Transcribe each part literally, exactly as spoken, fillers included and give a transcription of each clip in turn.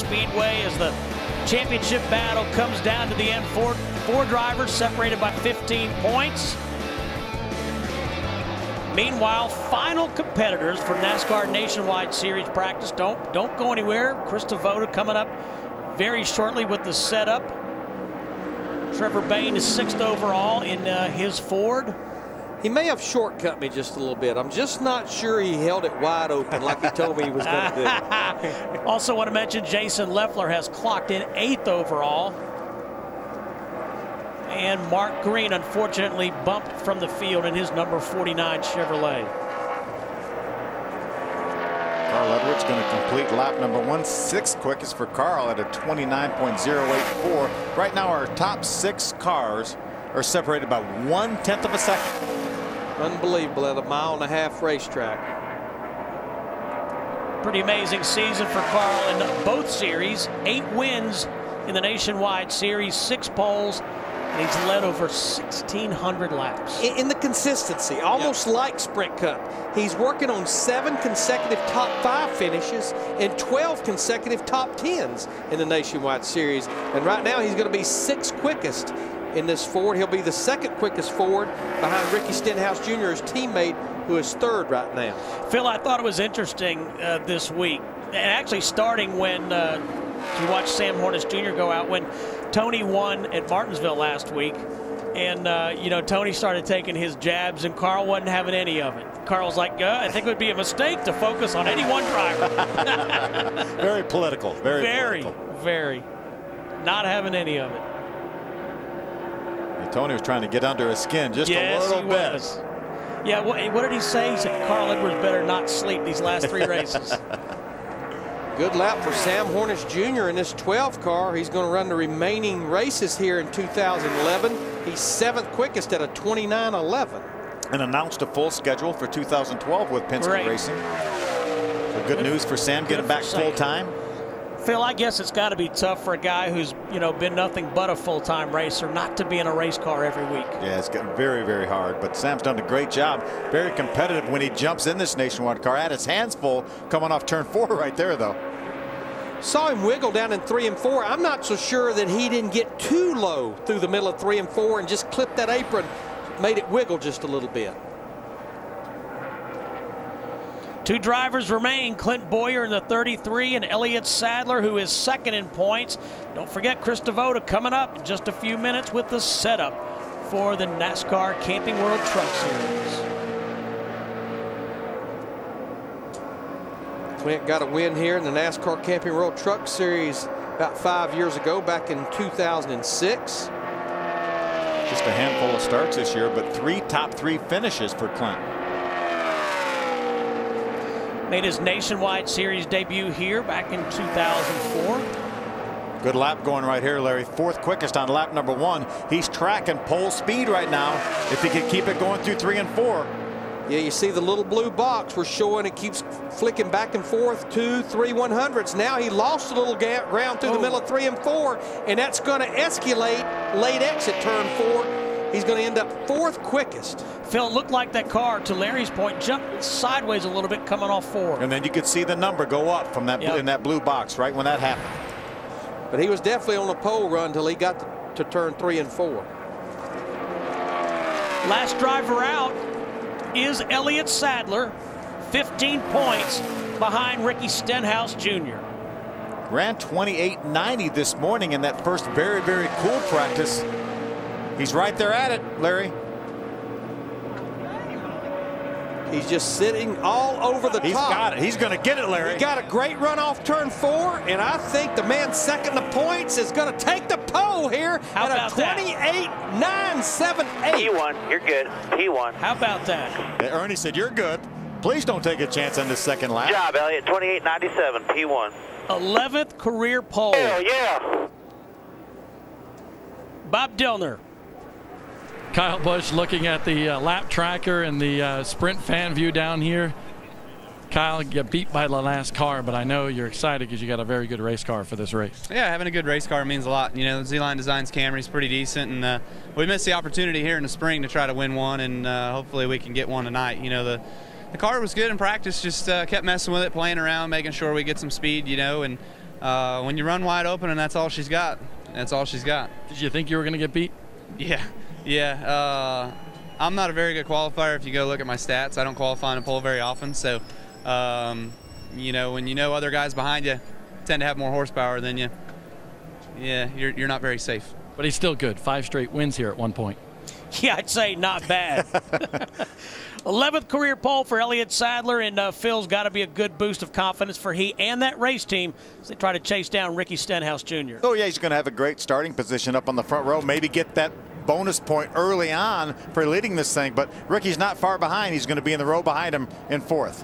Speedway as the championship battle comes down to the end. Four, four drivers separated by fifteen points. Meanwhile, final competitors for NASCAR Nationwide Series practice. Don't, don't go anywhere. Chris Voda coming up very shortly with the setup. Trevor Bayne is sixth overall in uh, his Ford. He may have shortcut me just a little bit. I'm just not sure he held it wide open like he told me he was going to do. Also want to mention Jason Leffler has clocked in eighth overall. And Mark Green unfortunately bumped from the field in his number forty-nine Chevrolet. Carl Edwards going to complete lap number one, sixth quickest for Carl at a twenty-nine point oh eight four. Right now our top six cars are separated by one tenth of a second. Unbelievable at a mile and a half racetrack. Pretty amazing season for Carl in both series. Eight wins in the Nationwide Series, six poles, and he's led over sixteen hundred laps. In, in the consistency, almost yep. like Sprint Cup. He's working on seven consecutive top five finishes and twelve consecutive top tens in the Nationwide Series. And right now he's going to be sixth quickest in this Ford. He'll be the second quickest Ford behind Ricky Stenhouse Junior, his teammate, who is third right now. Phil, I thought it was interesting uh, this week, and actually starting when uh, you watched Sam Hornish Junior go out, when Tony won at Martinsville last week, and uh, you know, Tony started taking his jabs and Carl wasn't having any of it. Carl's like, uh, I think it would be a mistake to focus on any one driver. Very political, very, very political. Very, not having any of it. Tony was trying to get under his skin just yes, a little he bit. Was. Yeah, what, what did he say? He said Carl Edwards better not sleep these last three races. Good lap for Sam Hornish Junior in this twelve car. He's going to run the remaining races here in two thousand eleven. He's seventh quickest at a twenty-nine eleven. And announced a full schedule for two thousand twelve with Penske Great. Racing. So good, good news for Sam getting back full time. Phil, I guess it's got to be tough for a guy who's, you know, been nothing but a full-time racer not to be in a race car every week. Yeah, it's getting very, very hard. But Sam's done a great job. Very competitive when he jumps in this Nationwide car. Had his hands full coming off turn four right there, though. Saw him wiggle down in three and four. I'm not so sure that he didn't get too low through the middle of three and four and just clipped that apron, made it wiggle just a little bit. Two drivers remain, Clint Boyer in the thirty-three and Elliott Sadler, who is second in points. Don't forget Chris Voda coming up in just a few minutes with the setup for the NASCAR Camping World Truck Series. Clint got a win here in the NASCAR Camping World Truck Series about five years ago, back in two thousand six. Just a handful of starts this year, but three top three finishes for Clint. Made his Nationwide Series debut here back in two thousand four. Good lap going right here, Larry. Fourth quickest on lap number one. He's tracking pole speed right now if he can keep it going through three and four. Yeah, you see the little blue box we're showing. It keeps flicking back and forth, two, three, one hundredths. Now he lost a little ground through oh. the middle of three and four, and that's going to escalate late exit turn four. He's going to end up fourth quickest. Phil, it looked like that car, to Larry's point, jumped sideways a little bit coming off four. And then you could see the number go up from that yep. in that blue box right when that happened. But he was definitely on a pole run until he got to, to turn three and four. Last driver out is Elliott Sadler, fifteen points behind Ricky Stenhouse Junior Ran twenty-eight ninety this morning in that first very, very cool practice. He's right there at it, Larry. He's just sitting all over the He's top. He's got it. He's going to get it, Larry. He got a great run off turn four, and I think the man second the points is going to take the pole here How at about a twenty-eight nine seventy-eight. P one, you're good. P one. How about that? Yeah, Ernie said, you're good. Please don't take a chance on this second lap. Good job, Elliott. twenty-eight ninety-seven, P one. eleventh career pole. Hell yeah. Bob Dillner. Kyle Busch looking at the uh, lap tracker and the uh, sprint fan view down here. Kyle, you got beat by the last car, but I know you're excited because you got a very good race car for this race. Yeah, having a good race car means a lot. You know, Z-Line Designs Camry's pretty decent, and uh, we missed the opportunity here in the spring to try to win one, and uh, hopefully we can get one tonight. You know, the the car was good in practice, just uh, kept messing with it, playing around, making sure we get some speed, you know, and uh, when you run wide open and that's all she's got, that's all she's got. Did you think you were going to get beat? Yeah, yeah. Uh, I'm not a very good qualifier if you go look at my stats. I don't qualify in a pole very often, so um, you know, when you know other guys behind you tend to have more horsepower than you, yeah, you're, you're not very safe. But he's still good. Five straight wins here at one point. Yeah, I'd say not bad. eleventh career pole for Elliott Sadler, and uh, Phil's got to be a good boost of confidence for he and that race team as they try to chase down Ricky Stenhouse Junior Oh, yeah, he's going to have a great starting position up on the front row. Maybe get that bonus point early on for leading this thing, but Ricky's not far behind. He's going to be in the row behind him in fourth.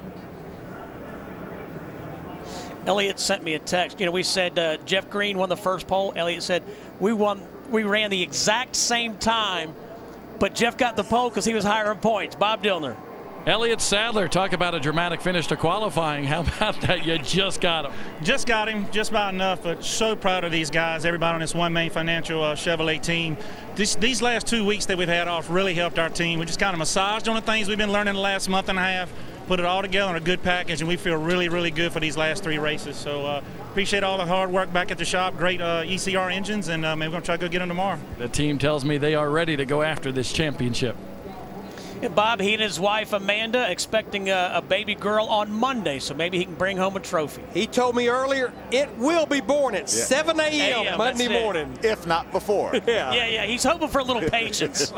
Elliott sent me a text. You know, we said uh, Jeff Green won the first pole. Elliott said we won. We ran the exact same time, but Jeff got the pole because he was higher in points. Bob Dillner. Elliott Sadler, talk about a dramatic finish to qualifying. How about that? You just got him. Just got him, just about enough, but so proud of these guys, everybody on this One Main Financial uh, Chevrolet team. This, these last two weeks that we've had off really helped our team. We just kind of massaged on the things we've been learning the last month and a half, put it all together in a good package, and we feel really, really good for these last three races. So uh, appreciate all the hard work back at the shop, great uh, E C R engines, and uh, maybe we're going to try to go get them tomorrow. The team tells me they are ready to go after this championship. And Bob, he and his wife Amanda expecting a, a baby girl on Monday, so maybe he can bring home a trophy. He told me earlier it will be born at yeah. seven A M Monday morning. If not before. yeah. yeah, yeah, he's hoping for a little patience.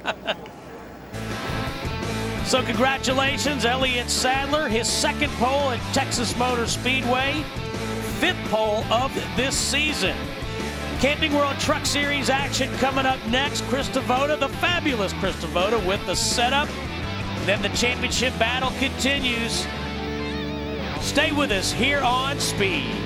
So congratulations, Elliott Sadler, his second pole at Texas Motor Speedway, fifth pole of this season. Camping World Truck Series action coming up next. Chris Devoda, the fabulous Chris Devoda with the setup. Then the championship battle continues. Stay with us here on Speed.